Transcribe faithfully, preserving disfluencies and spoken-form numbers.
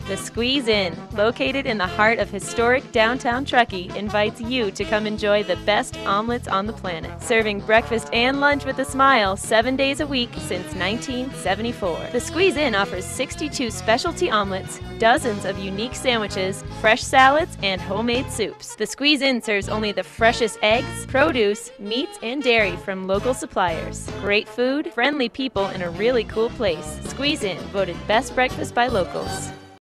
The Squeeze In, located in the heart of historic downtown Truckee, invites you to come enjoy the best omelets on the planet. Serving breakfast and lunch with a smile seven days a week since nineteen seventy-four. The Squeeze In offers sixty-two specialty omelets, dozens of unique sandwiches, fresh salads, and homemade soups. The Squeeze In serves only the freshest eggs, produce, meats, and dairy from local suppliers. Great food, friendly people, and a really cool place. Squeeze In, voted best breakfast by locals.